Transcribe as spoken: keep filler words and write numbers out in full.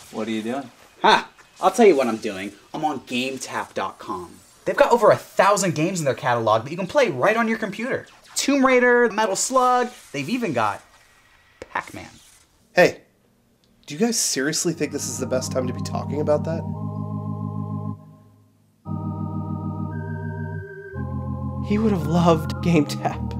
What are you doing? Huh. I'll tell you what I'm doing. I'm on Gametap dot com. They've got over a thousand games in their catalog that you can play right on your computer. Tomb Raider, Metal Slug, they've even got Pac-Man. Hey, do you guys seriously think this is the best time to be talking about that? He would have loved Gametap.